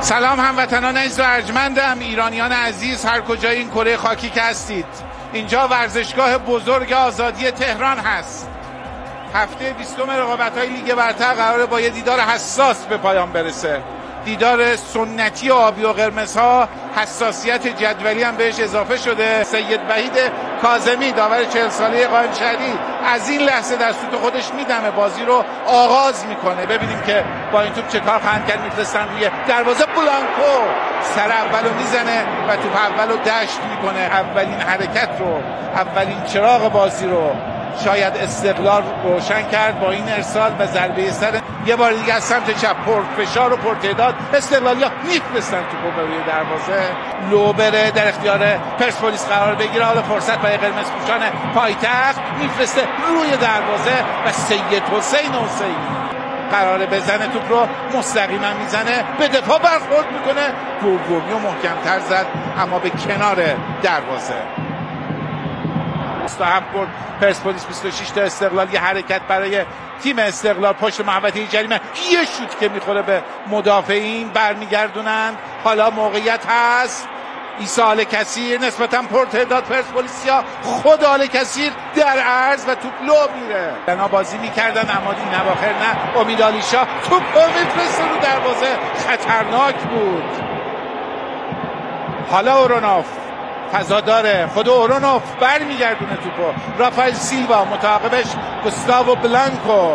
سلام هموطنان عزیز و ارجمندم، ایرانیان عزیز هر کجای این کره خاکی که هستید. اینجا ورزشگاه بزرگ آزادی تهران هست. هفته 20 رقابت‌های لیگ برتر قراره با یه دیدار حساس به پایان برسه. دیدار سنتی آبی و قرمزها، حساسیت جدولی هم بهش اضافه شده. سید وحید کاظمی داور 40 ساله قائم شهری از این لحظه در سوت خودش میدمه، بازی رو آغاز میکنه. ببینیم که با این توپ چه کار خواهند کرد. میفرستن روی دروازه، بلانکو سر اولو میزنه و توپ اولو دشت میکنه. اولین حرکت رو، اولین چراغ بازی رو شاید استقلال روشن کرد با این ارسال و ضربه سر. یه بار دیگه از سمت چپ فشار و پرتعداد استقلالیا میفرستن توپو به روی دروازه. لوبره در اختیار پرسپولیس قرار بگیره. حالا فرصت برای قرمزپوشان پایتخت، میفرسته روی دروازه و سید حسینی قراره بزنه. توپ رو مستقیما میزنه، به دفاع برخورد میکنه. دومی و محکمتر زد اما به کنار دروازه. 27 برد پرسپولیس، 26 تا استقلال. یه حرکت برای تیم استقلال پشت محوطه جریمه، یه شوت که میخوره به مدافعین، برمیگردونن. حالا موقعیت هست. عیسی آل‌کثیر نسبتا پرتعداد پرسپولیسیا، خود آل‌کثیر در عرض و توپ لو میره. بنا بازی میکردن اما این اواخر نه. امید علیشاه توپ میفرسته رو دروازه، خطرناک بود. حالا اورونوف فضا داره، خود اورونوف برمیگردونه توپو. رافائل سیلوا متعاقبش گوستاو بلانکو.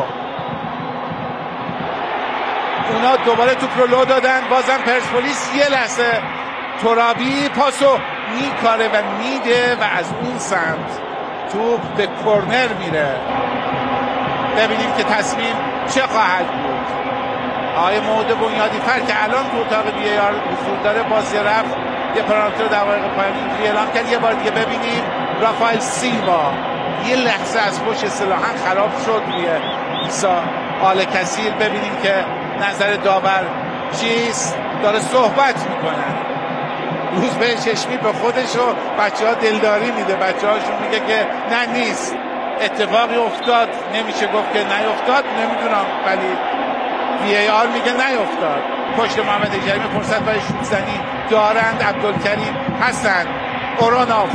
اونا دوباره توپ رو لو دادن. بازم پرسپولیس یه لحظه ترابی پاسو میکاره و میده و از اون سمت توپ به کورنر میره. ببینیم که تصمیم چه خواهد بود. آقای موعود بنیادی فر که الان تو اتاق VAR حضور داره، بازی رفت، یه پنالتی رو دقایق پایانی اینجوری اعلام کرد. یه بار دیگه ببینیم. رافائل سیلوا یه لحظه از پشت اصطلاحاً خراب شد روی عیسی آل‌کثیر. ببینیم که نظر داور چیست. داره صحبت میکنه. روز به چشمی به خودش و بچه ها دلداری میده. بچه هاشون میگه که نه نیست، اتفاقی افتاد، نمیشه گفت که نیفتاد، نمیدونم، ولی VAR میگه نیفتاد. پشت محمد جریمه فرصت برای شوت زنی دارند. عبدالکریم حسن اورونوف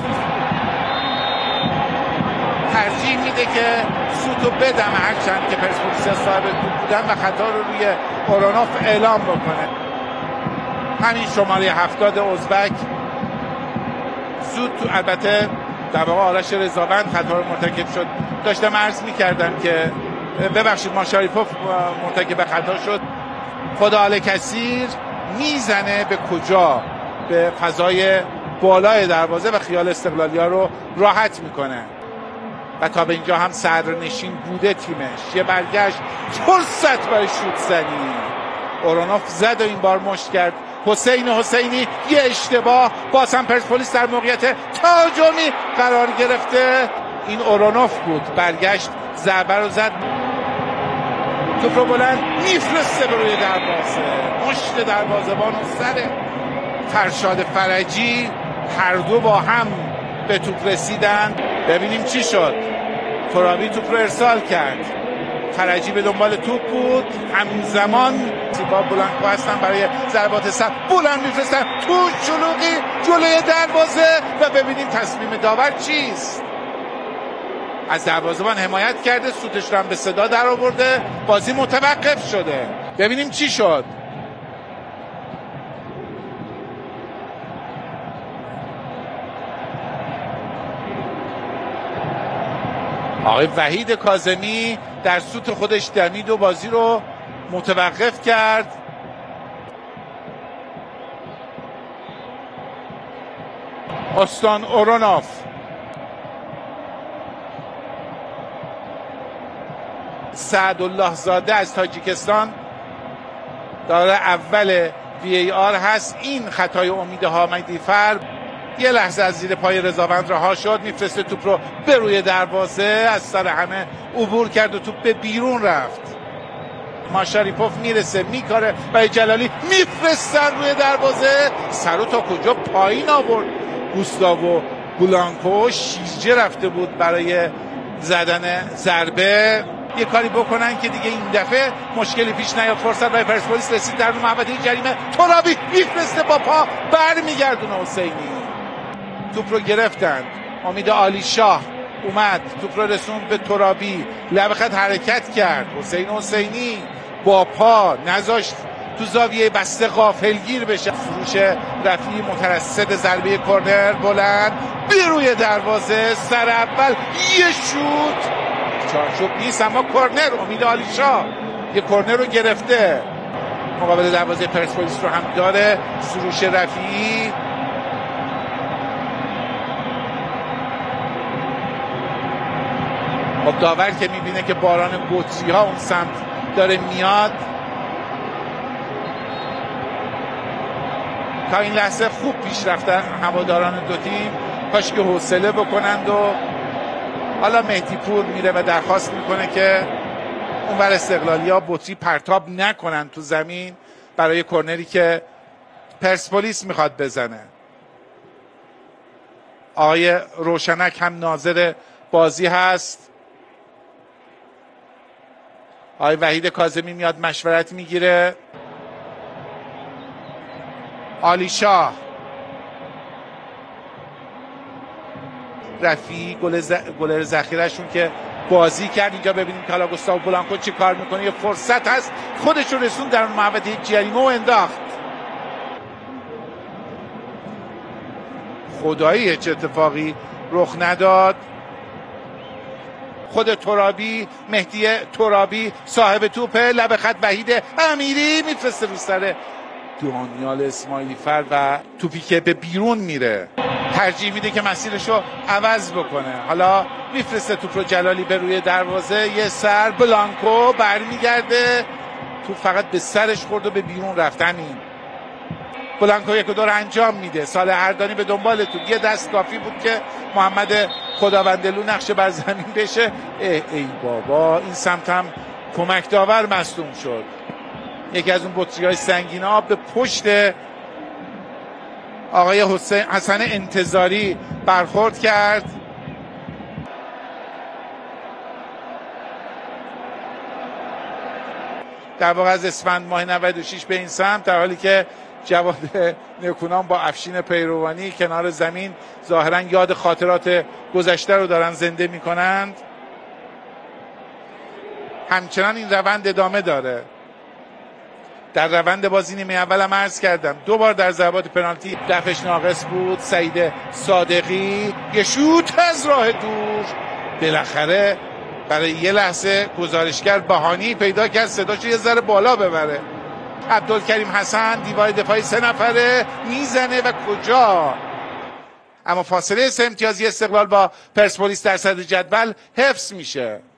ترجیح میده که سوتو بدم، هرچند که پرسپولیس صاحب توپ بودن و خطا رو روی اورونوف اعلام بکنه. همین شماره 70 ازبک زود تو، البته در واقع آرش رضاوند خطا رو مرتکب شد. داشتم عرض میکردم که ببخشید ماشاریپوف مرتکب خطا شد. خود آل‌کثیر میزنه به کجا؟ به فضای بالای دروازه و خیال استقلالیا رو راحت میکنه و تا به اینجا هم صدرنشین بوده تیمش. یه برگشت، فرصت برای شوت زنی. اورونوف زد و این بار مشت کرد حسینی. یه اشتباه، باز هم پرسپولیس در موقعیت تهاجمی قرار گرفته. این اورونوف بود، برگشت ضربه رو زد. توپ رو بلند میفرسته به روی دروازه. مشت دروازه‌بان و سر فرشاد فرجی، هر دو با هم به توپ رسیدن. ببینیم چی شد. ترابی توپ رو ارسال کرد، فرجی به دنبال توپ بود. همزمان سیبا بلانکو هستن برای ضربات سر، بلند میفرستن تو شلوغی جلوی دروازه و ببینیم تصمیم داور چیست. از دروازه‌بان حمایت کرده، سوتش رو هم به صدا در آورده. بازی متوقف شده. ببینیم چی شد. آقای وحید کاظمی در سوت خودش دمید و بازی رو متوقف کرد. استان اورونوف سعدالله زاده از تاجیکستان داره اول VAR هست. این خطای امید حامدی فر یه لحظه از زیر پای رضاوند رها شد. میفرسته توپ رو به روی دروازه، از سر همه عبور کرد و توپ به بیرون رفت. ماشاریپوف میرسه، میکاره برای جلالی، میفرستن روی دروازه. سرو تا کجا پایین آورد گوستاو بلانکو. شیرجه رفته بود برای زدن ضربه. یه کاری بکنن که دیگه این دفعه مشکلی پیش نیاد. فرصت برای پرسپولیس رسید در محوطه جریمه. ترابی میفرسته با پا برمیگردونه حسینی. توپ رو گرفتن. امید عالیشاه اومد توپ رو رسوند به ترابی، لب خط حرکت کرد. حسینی با پا نذاشت تو زاویه بسته غافلگیر بشه. فروش رفیعی مترصد ضربه کرنر بلند به روی دروازه، سر اول یه شوت چارچوب نیست اما کرنر. امید عالیشاه یه کرنر رو گرفته، مقابل دروازه پرسپولیس رو هم داره. سروش رفیعی خب داور که میبینه که باران بطری ها اون سمت داره میاد. تا این لحظه خوب پیش رفتن هواداران دو تیم، کاش که حوصله بکنند. و حالا مهدی پور میره و درخواست میکنه که اونور استقلالیا بطری پرتاب نکنن تو زمین برای کرنری که پرسپولیس میخواد بزنه. آقای روشنک هم ناظر بازی هست. آقای وحید کاظمی میاد مشورت میگیره. عالیشاه رفیعی گلر ذخیره‌شون که بازی کرد. اینجا ببینیم که حالا گوستاو بلانکو چی کار میکنه. یه فرصت هست، خودش رو رسون در محوطه جریمه و انداخت. خدایی چه اتفاقی رخ نداد. خود ترابی، مهدی ترابی صاحب توپه، لب خط وحید امیری میفرسته رو سر دانیال اسماعیلی فر و توپی که به بیرون میره. ترجیح میده که مسیرش رو عوض بکنه. حالا میفرسته توپ رو جلالی به روی دروازه، یه سر بلانکو برمیگرده، توپ فقط به سرش خورد و به بیرون رفت. همین بلانکو یک دور انجام میده. صالح اردانی به دنبال توپ، یه دست کافی بود که محمد خداوندلو نقشه بر زمین بشه. ای بابا، این سمت هم کمک داور مصدوم شد. یکی از اون بطری‌های سنگین آب به پشت آقای حسن انتظاری برخورد کرد. در واقع از اسفند ماه 96 به این سمت، در حالی که جواد نکونام با افشین پیروانی کنار زمین ظاهرا یاد خاطرات گذشته رو دارن زنده میکنند. همچنان این روند ادامه داره. در روند بازی نیمه اول هم عرض کردم 2 بار در ضربات پنالتی دفعش ناقص بود. سعید صادقی یه شوت از راه دور، بالاخره برای یه لحظه گزارشگر بهانه‌ای پیدا کرد صداشو یه ذره بالا ببره. عبدالکریم حسن دیوار دفاعی 3 نفره میزنه و کجا، اما فاصله 3 امتیازی استقلال با پرسپولیس در صدر جدول حفظ میشه.